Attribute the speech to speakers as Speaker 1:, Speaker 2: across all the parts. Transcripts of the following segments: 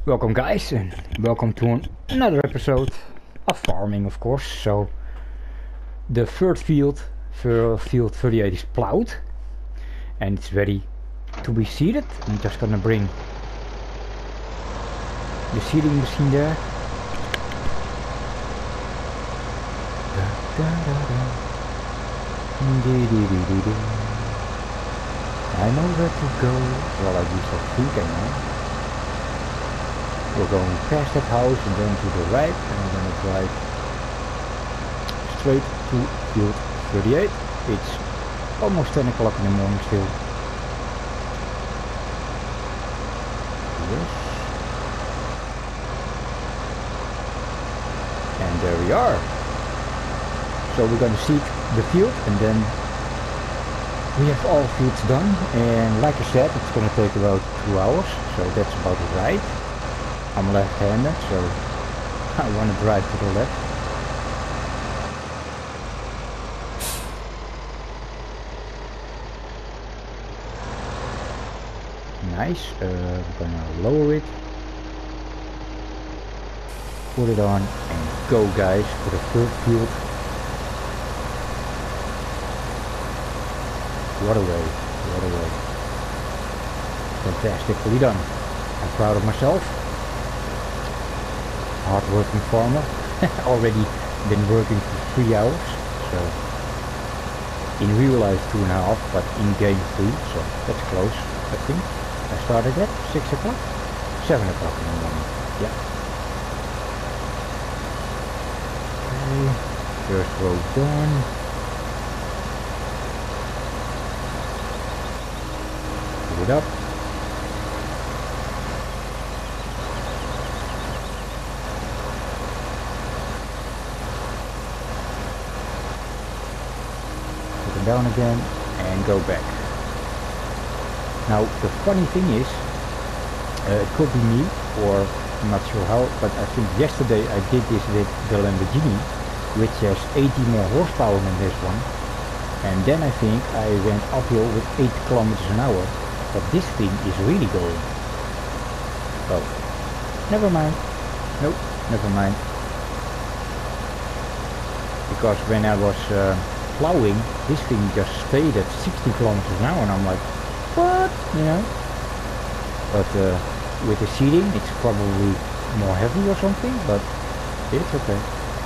Speaker 1: Welcome guys, and welcome to another episode of farming, of course. So the third field, field 38, is plowed and it's ready to be seeded. I'm just gonna bring the seeding machine there. I know where to go. Well, I do some food anyway. We're going past that house and then to the right, and I'm going to drive straight to field 38. It's almost 10 o'clock in the morning still. Yes. And there we are. So we're going to seed the field and then we have all fields done. And like I said, it's going to take about 2 hours, so that's about right. I'm left-handed, so I want to drive to the left. Nice. We're gonna lower it, put it on, and go, guys, for the third field. What a way! What a way! Fantastically done. I'm proud of myself. Hard-working farmer. Already been working for 3 hours, so in real life 2.5, but in game 3, so that's close. I think I started at 6 o'clock, 7 o'clock in the morning. Yeah. Okay, first row done. Put it up. Down again and go back. Now the funny thing is, it could be me, or I'm not sure how, but I think yesterday I did this with the Lamborghini, which has 80 more horsepower than this one, and then I think I went uphill with 8 kilometers an hour, but this thing is really going. Oh, never mind. Nope, never mind. Because when I was plowing, this thing just stayed at 60 kilometers an hour, and I'm like, what? You know? But with the seeding, it's probably more heavy or something, but it's okay.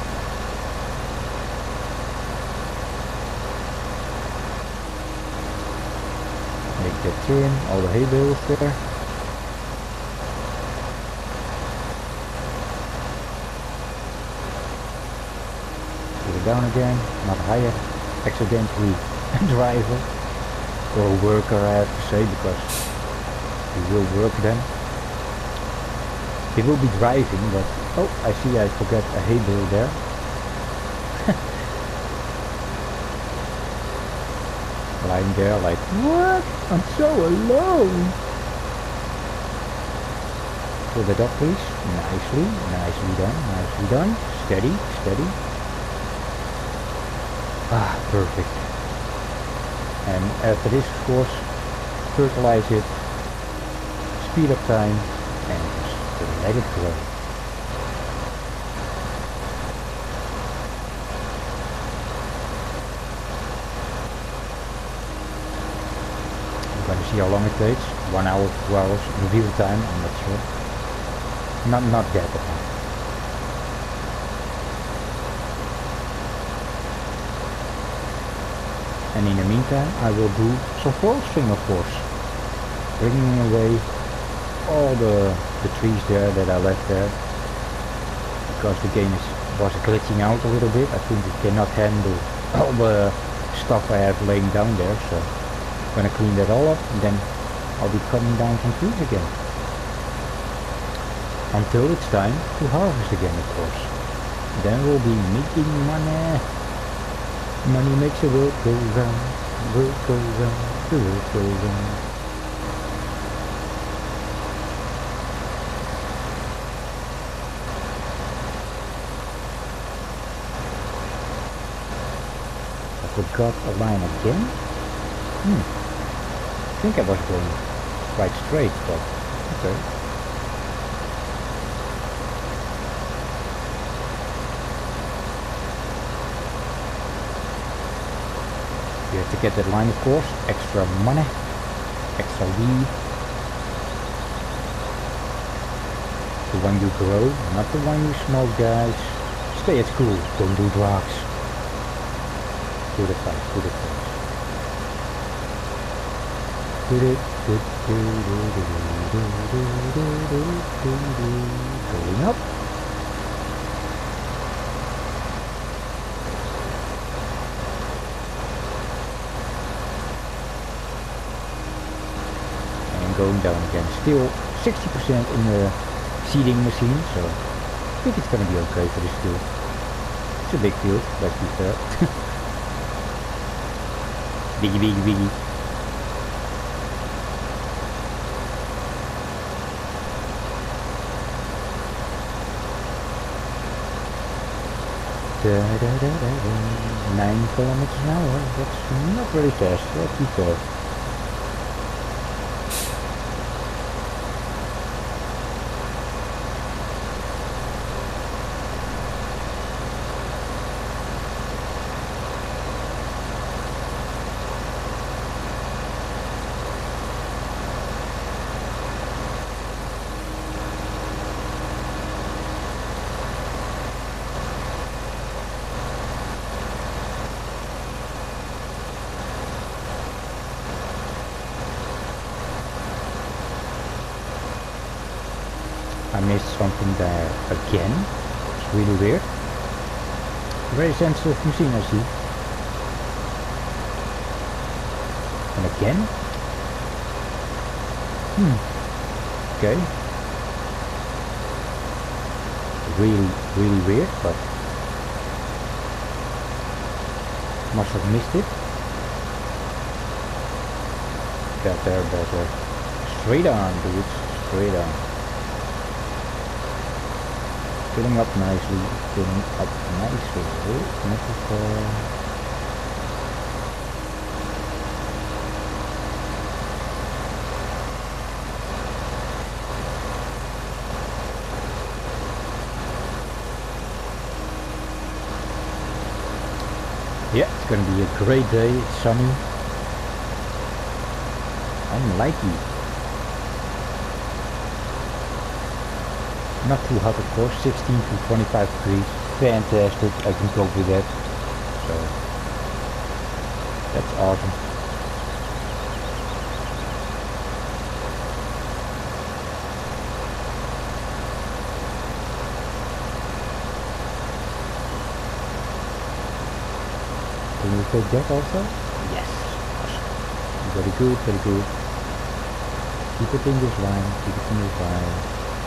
Speaker 1: Make that turn, all the hay bales there. Put it down again, not higher. Accidentally a driver or a worker, I have to say, because he will work then. He will be driving, but oh, I see I forgot a hay bale there. Lying there like, what? I'm so alone. Fill that up, please. Nicely done, nicely done. Steady, steady. Ah, perfect. And after this, of course, fertilize it, speed up time, and just let it grow. I'm going to see how long it takes. 1 hour, 2 hours, in real time, I'm not sure. Not yet. And in the meantime, I will do some forestering, of course. Bringing away all the trees there that I left there. Because the game was glitching out a little bit. I think it cannot handle all the stuff I have laying down there. So I'm going to clean that all up, and then I'll be cutting down some trees again. Until it's time to harvest again, of course. Then we'll be making money. Money makes the world go round, world go round, the world go round. I forgot a line again. I think I was going quite straight, but okay. to get that line, of course. Extra money, extra weed. The one you grow, not the one you smoke, guys. Stay at school, don't do drugs. Good advice, good advice. Going up. And going down again. Still 60% in the seeding machine, so I think it's gonna be okay for this field. It's a big field, let's be fair. Biggie, biggie, biggie. Da, da, da, da, da. 9 kilometers an hour, that's not very fast, let's be fair. I missed something there again. It's really weird. Very sensitive machine, I see. And again. Okay. Really weird, but must have missed it. Better. Straight on, dude. Straight on. Filling up nicely, Yeah, it's gonna be a great day, it's sunny. I'm liking it. Not too hot, of course, 16 to 25 degrees, fantastic, I can cope with that, so that's awesome. Can you take that also? Yes, awesome. Very good, very good. Keep it in this line, keep it in this line.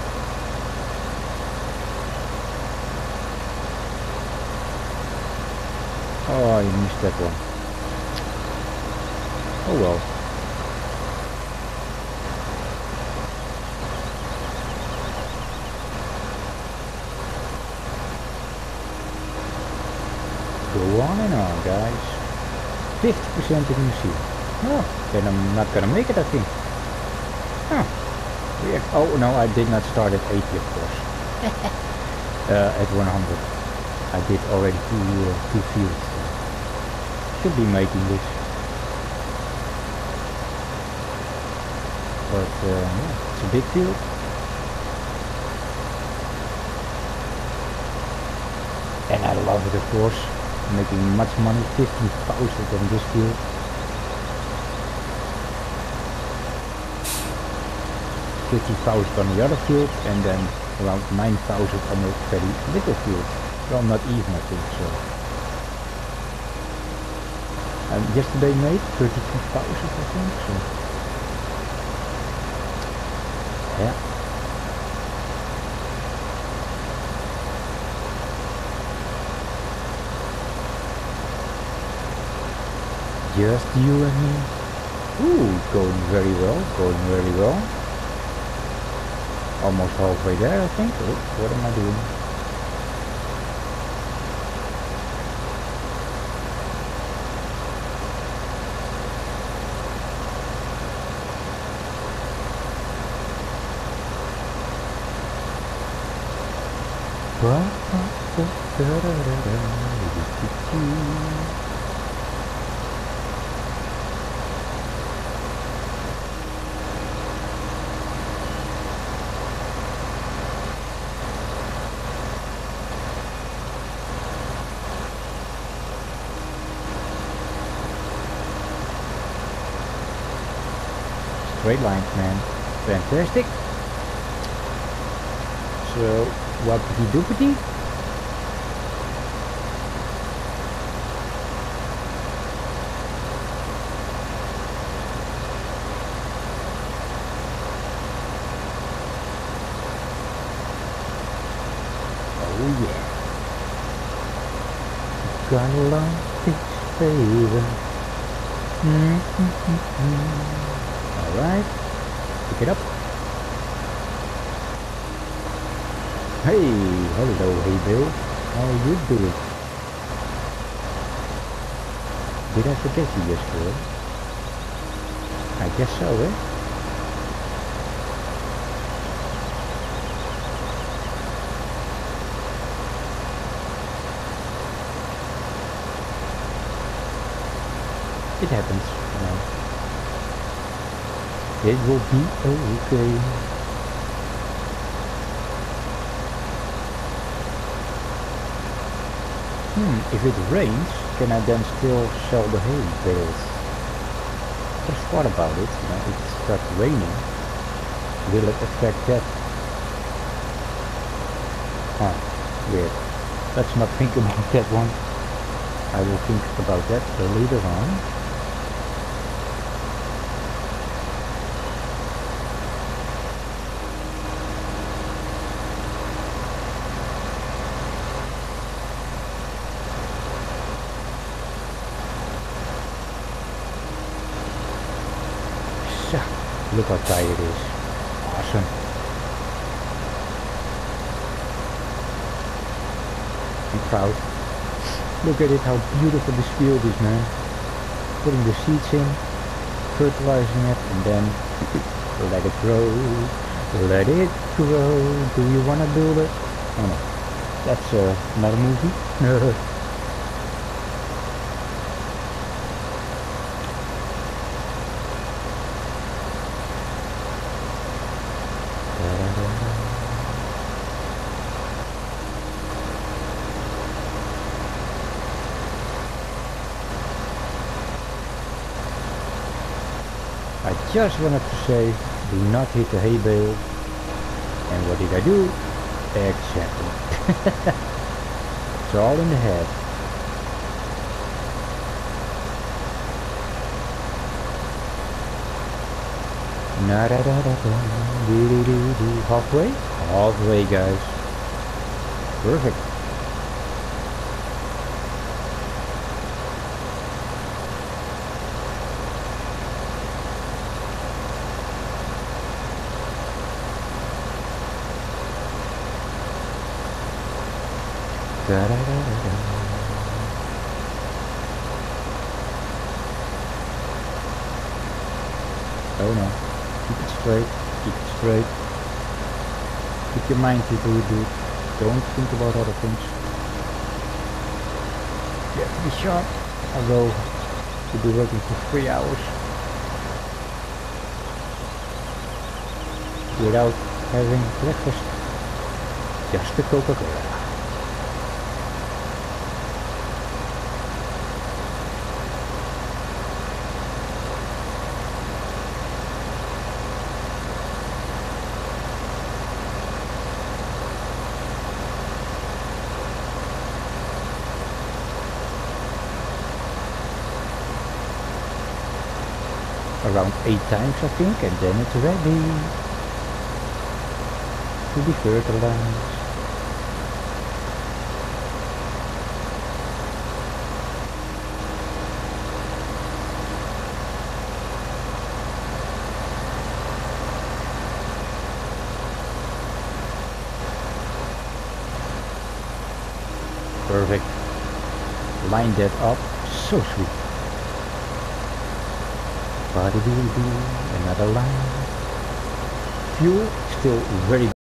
Speaker 1: Oh, you missed that one. Oh well. Go on and on, guys. 50% in the machine. Oh, then I'm not gonna make it, I think. Huh. Weird. Oh no, I did not start at 80, of course. At 100. I did already two fields. Should be making this. But yeah, it's a big field. And I love it, of course. Making much money, 15,000 on this field. 50,000 on the other field, and then around 9,000 on the very little field. Well, not even, I think so. And yesterday made 32,000, I think so. Yeah. Just you and me. Ooh, going very well, going very well. Almost halfway there, I think. Oh, what am I doing? straight lines, man. Fantastic. So, whoopity doopity. Oh yeah. Gonna love this favor. Alright. Pick it up. Hey, hello, hey Bill. How you doing? Did I forget you yesterday? I guess so, eh? It happens, you know. It will be okay. If it rains, can I then still sell the hay bales? Just thought about it, you know, if it starts raining, will it affect that? Huh, weird. Let's not think about that one. I will think about that later on. Look how tight it is. Awesome. I'm proud. Look at it, how beautiful this field is, man. Putting the seeds in, fertilizing it, and then let it grow. Let it grow. Do you want to build it? Oh no. That's another movie. I just wanted to say, do not hit the hay bale. And what did I do? Exactly. It's all in the head. Halfway? Halfway, guys. Perfect. Oh no. Keep it straight. Keep it straight. Keep your mind to do it, dude. Don't think about other things. You have to be sharp. Although you'll be working for 3 hours without having breakfast. Just a Coca-Cola. Around 8 times I think, and then it's ready to be fertilized. Perfect. Line that up, so sweet. Another line. Fuel still very